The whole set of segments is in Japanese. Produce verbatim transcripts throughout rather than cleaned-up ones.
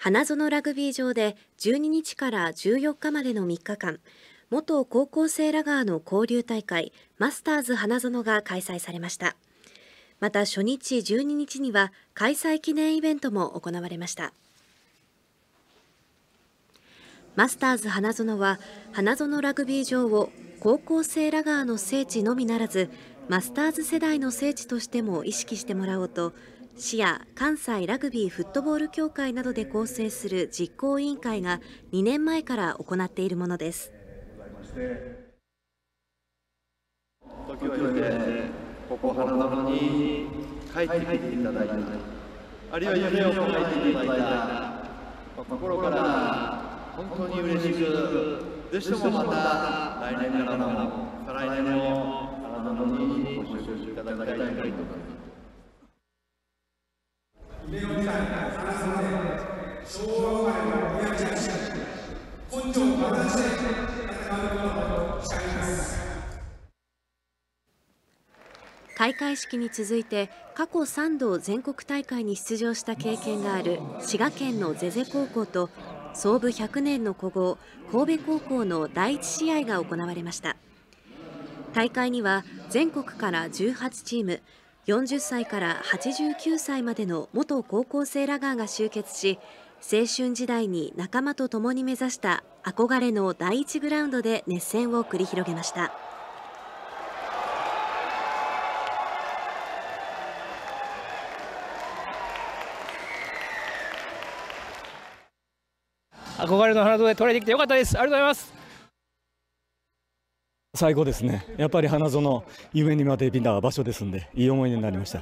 花園ラグビー場でじゅうににちからじゅうよっかまでのみっかかん、元高校生ラガーの交流大会マスターズ花園が開催されました。また初日じゅうににちには開催記念イベントも行われました。マスターズ花園は花園ラグビー場を高校生ラガーの聖地のみならずマスターズ世代の聖地としても意識してもらおうと、市や関西ラグビーフットボール協会などで構成する実行委員会がにねんまえから行っているものです。 時を経てここ花園に帰ってきていただいた、あるいは夢を叶えていただいた、心から本当に嬉しく、ぜひともまた来年からも再来年も花園にご出場いただきたいと思います。夢を見た花園で昭和生まれの親父たち、根性を学んで戦うことを誓います。 開会式に続いて過去さんど全国大会に出場した経験がある滋賀県のゼゼ高校と創部ひゃくねんの古豪神戸高校のだいいち試合が行われました。大会には全国からじゅうはちチーム、よんじゅっさいからはちじゅうきゅうさいまでの元高校生ラガーが集結し、青春時代に仲間と共に目指した憧れのだいいちグラウンドで熱戦を繰り広げました。 憧れの花園でトライできてよかったです。ありがとうございます。 最高ですね。やっぱり花園夢にまで見た場所ですんで、いい思い出になりました。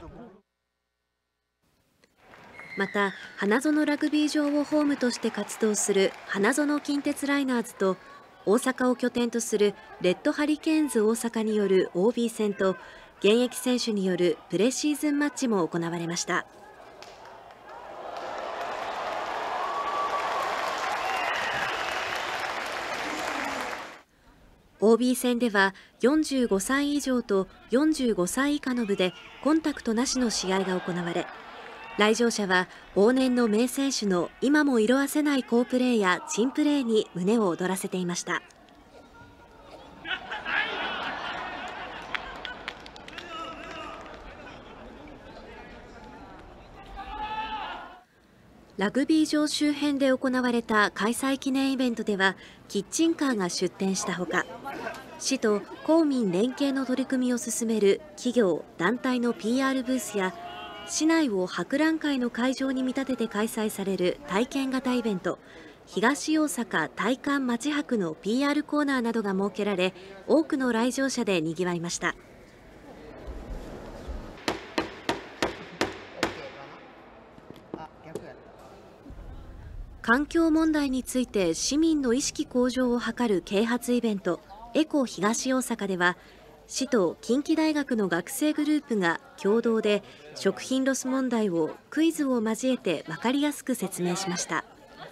また花園ラグビー場をホームとして活動する花園近鉄ライナーズと大阪を拠点とするレッドハリケーンズ大阪による オービー 戦と現役選手によるプレシーズンマッチも行われました。オービー 戦ではよんじゅうごさい以上とよんじゅうごさい以下の部でコンタクトなしの試合が行われ、来場者は往年の名選手の今も色あせない好プレーや珍プレーに胸を躍らせていました。ラグビー場周辺で行われた開催記念イベントではキッチンカーが出店したほか、市と公民連携の取り組みを進める企業・団体の ピーアール ブースや市内を博覧会の会場に見立てて開催される体験型イベント、東大阪体感まち博の ピーアール コーナーなどが設けられ、多くの来場者でにぎわいました。環境問題について市民の意識向上を図る啓発イベントエコ東大阪では、市と近畿大学の学生グループが共同で食品ロス問題をクイズを交えて分かりやすく説明しました。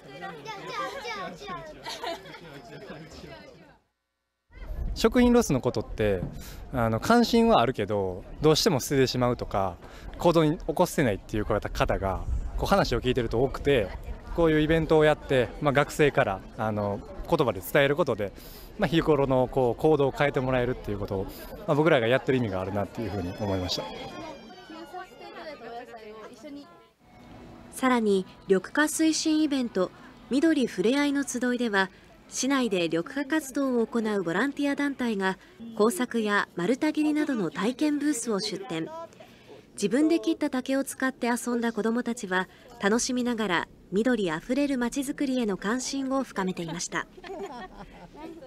食品ロスのことってあの関心はあるけどどうしても捨ててしまうとか行動に起こせないっていう方がこう話を聞いてると多くて、こういうイベントをやって、まあ、学生からあの言葉で伝えることで、まあ、日頃のこう行動を変えてもらえるっていうことを、まあ、僕らがやってる意味があるなっていうふうに思いました。 さらに緑化推進イベント緑ふれあいの集いでは、市内で緑化活動を行うボランティア団体が工作や丸太切りなどの体験ブースを出展。自分で切った竹を使って遊んだ子どもたちは楽しみながら緑あふれるまちづくりへの関心を深めていました。